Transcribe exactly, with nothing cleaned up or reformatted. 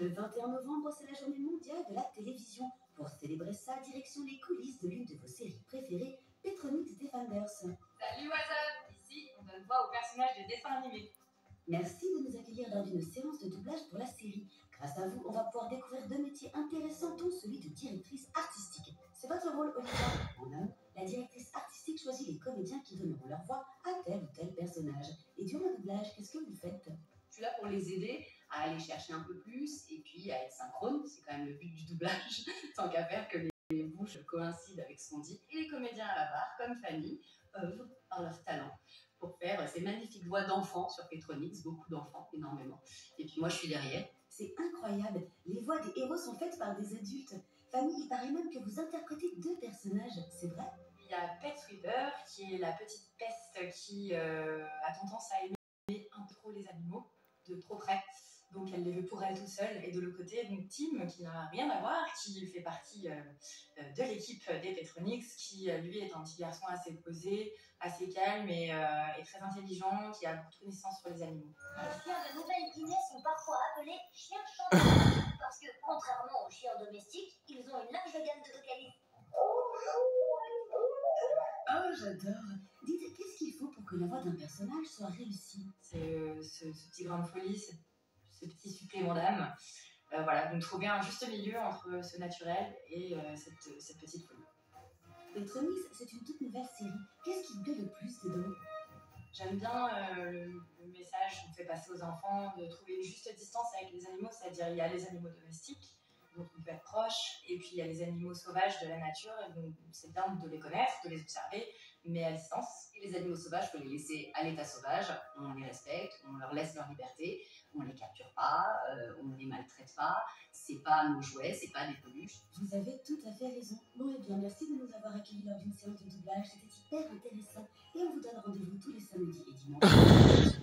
Le vingt et un novembre, c'est la journée mondiale de la télévision. Pour célébrer ça, direction les coulisses de l'une de vos séries préférées, Petronix Defenders. Salut, what's up? Ici, on donne voix aux personnages de dessins animés. Merci de nous accueillir lors d'une séance de doublage pour la série. Grâce à vous, on va pouvoir découvrir deux métiers intéressants, dont celui de directrice artistique. C'est votre rôle, Olivia. En homme, la directrice artistique choisit les comédiens qui donneront leur voix à tel ou tel personnage. Et durant le doublage, qu'est-ce que vous faites? Je suis là pour les aider à aller chercher un peu plus et puis à être synchrone. C'est quand même le but du doublage, tant qu'à faire que les bouches coïncident avec ce qu'on dit. Et les comédiens à la barre, comme Fanny, œuvrent par leur talent pour faire ces magnifiques voix d'enfants sur Petronix, beaucoup d'enfants, énormément. Et puis moi, je suis derrière. C'est incroyable, les voix des héros sont faites par des adultes. Fanny, il paraît même que vous interprétez deux personnages, c'est vrai? Il y a Pet Sweeper, qui est la petite peste qui euh, a tendance à aimer un peu trop les animaux, de trop près. Donc elle les veut pour elle tout seule. Et de l'autre côté, donc Tim, qui n'a rien à voir, qui fait partie euh, de l'équipe des Petronix, qui lui est un petit garçon assez posé, assez calme et, euh, et très intelligent, qui a beaucoup de connaissances sur les animaux. Les chiens de Nouvelle-Guinée sont parfois appelés chiens chanteurs, parce que, contrairement aux chiens domestiques, ils ont une large gamme de vocalises. Oh, j'adore. Dites, qu'est-ce qu'il faut pour que la voix d'un personnage soit réussie? C'est euh, ce, ce petit grain de folie, ce, ce petit supplément d'âme. Euh, voilà, donc trouver un juste milieu entre ce naturel et euh, cette, cette petite folie. Petronix, c'est une toute nouvelle série. Qu'est-ce qui vous plaît le plus dedans? J'aime bien euh, le, le message qu'on fait passer aux enfants, de trouver une juste distance avec les animaux, c'est-à-dire il y a les animaux domestiques, dont on peut être proche, et puis il y a les animaux sauvages de la nature, et donc c'est bien de les connaître, de les observer, mais à distance. Et les animaux sauvages, il faut les laisser à l'état sauvage, on les respecte, on leur laisse leur liberté, on les capture pas, euh, on ne les maltraite pas, c'est pas nos jouets, c'est pas des peluches. Vous avez tout à fait raison. Bon, et bien, merci de nous avoir accueillis lors d'une séance de doublage, c'était hyper intéressant. Et on vous donne rendez-vous tous les samedis et dimanches.